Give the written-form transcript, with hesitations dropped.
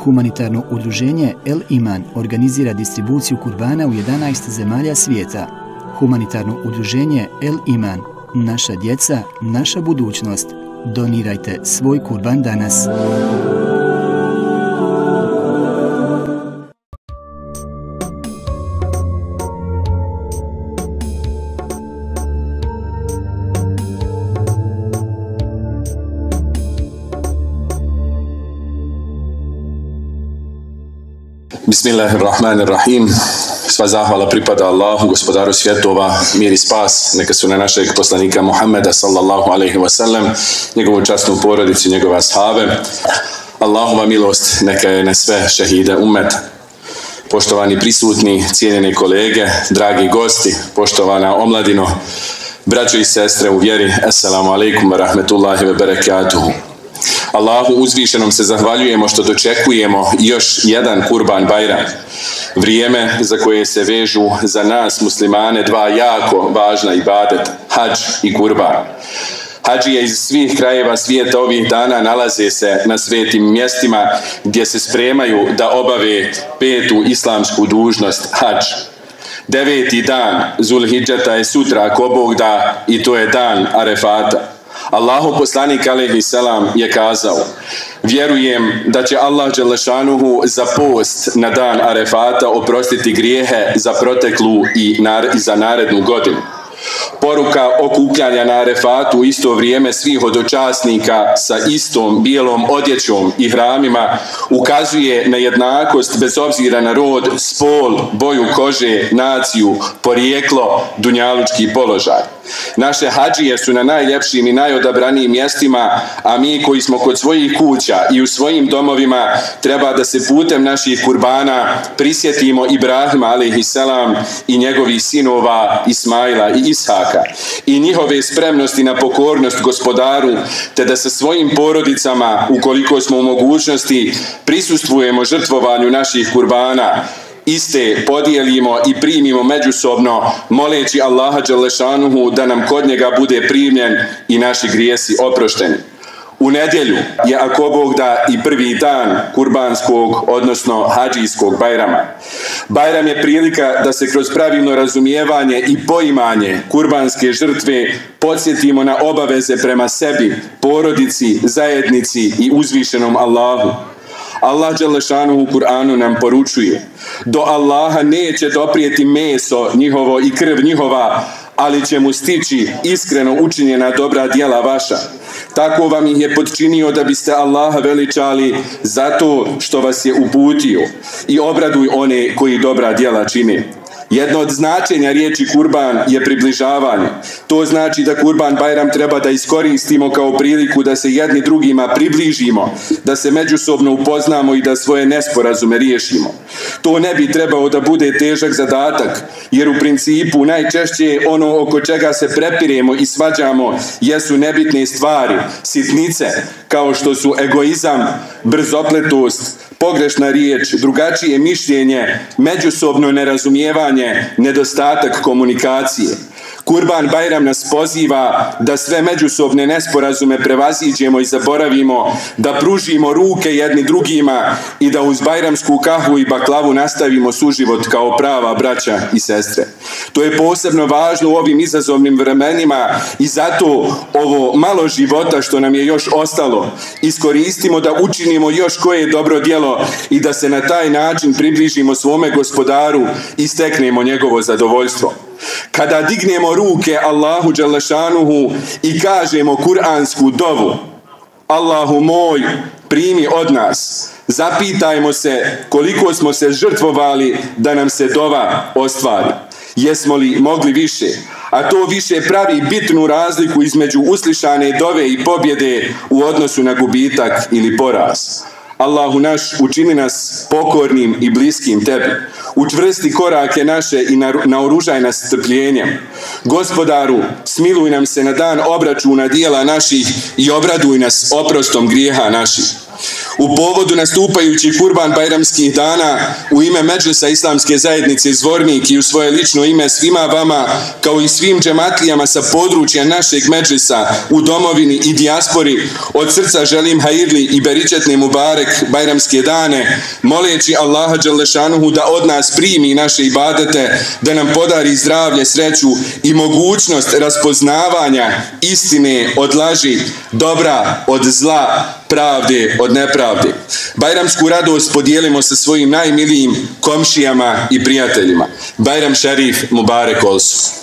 Humanitarno udruženje El Iman organizira distribuciju kurbana u 11 zemalja svijeta. Humanitarno udruženje El Iman, naša djeca, naša budućnost. Donirajte svoj kurban danas. Bismillahirrahmanirrahim. Sva zahvala pripada Allahu, gospodaru svjetova, mir i spas neka su na našeg poslanika Muhammeda sallallahu alaihi wa sallam, njegovu časnu porodicu, njegove ashave. Allahova milost neka je na sve šehide ummeta. Poštovani prisutni, cijenjeni kolege, dragi gosti, poštovana omladino, braćo i sestre u vjeri, assalamu alaikum wa rahmetullahi wa barakatuhu. Allahu uzvišenom se zahvaljujemo što dočekujemo još jedan Kurban Bajram. Vrijeme za koje se vežu za nas muslimane dva jako važna ibadeta, hadž i kurban. Hadžije iz svih krajeva svijeta ovih dana nalaze se na svetim mjestima gdje se spremaju da obave petu islamsku dužnost hadž. 9. dan Zulhidžeta je sutra, ako Bog da, i to je dan Arefata. Allahov poslanik alejhi selam je kazao: vjerujem da će Allah dželešanuhu za post na dan Arefata oprostiti grijehe za proteklu i za narednu godinu. Poruka okupljanja na Arefatu u isto vrijeme svih hodočasnika sa istom bijelom odjećom i hramima ukazuje na jednakost bez obzira na rod, spol, boju kože, naciju, porijeklo, dunjalučki položaj. Naše hadžije su na najljepšim i najodabranijim mjestima, a mi koji smo kod svojih kuća i u svojim domovima treba da se putem naših kurbana prisjetimo Ibrahima alejhi selam i njegovih sinova Ismaila i Ishaka i njihove spremnosti na pokornost gospodaru, te da sa svojim porodicama, ukoliko smo u mogućnosti, prisustvujemo žrtvovanju naših kurbana, iste podijelimo i primimo međusobno, moleći Allaha dželešanuhu da nam kod njega bude primljen i naši grijesi oprošteni. U nedjelju je, ako Bog da, i prvi dan kurbanskog, odnosno hadžijskog Bajrama. Bajram je prilika da se kroz pravilno razumijevanje i poimanje kurbanske žrtve podsjetimo na obaveze prema sebi, porodici, zajednici i uzvišenom Allahu. Allah dželešanuhu u Kur'anu nam poručuje: do Allaha neće doprijeti meso njihovo i krv njihova, ali će mu stići iskreno učinjena dobra djela vaša. Tako vam ih je podčinio da biste Allaha veličali zato što vas je uputio, i obraduj one koji dobra djela čine. Jedno od značenja riječi kurban je približavanje. To znači da Kurban Bajram treba da iskoristimo kao priliku da se jedni drugima približimo, da se međusobno upoznamo i da svoje nesporazume riješimo. To ne bi trebao da bude težak zadatak, jer u principu najčešće ono oko čega se prepiremo i svađamo jesu nebitne stvari, sitnice, kao što su egoizam, brzopletost, pogrešna riječ, drugačije mišljenje, međusobno nerazumijevanje, nedostatak komunikacije. Kurban Bajram nas poziva da sve međusobne nesporazume prevaziđemo i zaboravimo, da pružimo ruke jedni drugima i da uz bajramsku kahvu i baklavu nastavimo suživot kao prava braća i sestre. To je posebno važno u ovim izazovnim vremenima i zato ovo malo života što nam je još ostalo iskoristimo da učinimo još koje dobro djelo i da se na taj način približimo svome gospodaru i steknemo njegovo zadovoljstvo. Kada dignemo ruke Allahu dželešanuhu i kažemo kuransku dovu: Allahu moj, primi od nas, zapitajmo se koliko smo se žrtvovali da nam se dova ostvari. Jesmo li mogli više? A to više pravi bitnu razliku između uslišane dove i pobjede u odnosu na gubitak ili poraz. Allahu naš, učini nas pokornim i bliskim tebi. Učvrsti korake naše i naoružaj nas strpljenjem. Gospodaru, smiluj nam se na dan obračuna dijela naših i obraduj nas oprostom grijeha naših. u povodu nastupajućih Kurban bajramskih dana u ime Medžlisa Islamske zajednice Zvornik i u svoje lično ime svima vama, kao i svim džematlijama sa područja našeg Medžlisa u domovini i dijaspori, od srca želim hajirli i beričetne mubarek bajramske dane, moleći Allaha dželešanuhu da od nas primi naše ibadete, da nam podari zdravlje, sreću i mogućnost raspoznavanja istine od laži, dobra od zla, pravde od nepravde. Bajramsku radost podijelimo sa svojim najmilijim komšijama i prijateljima. Bajram šerif mubarek olsu.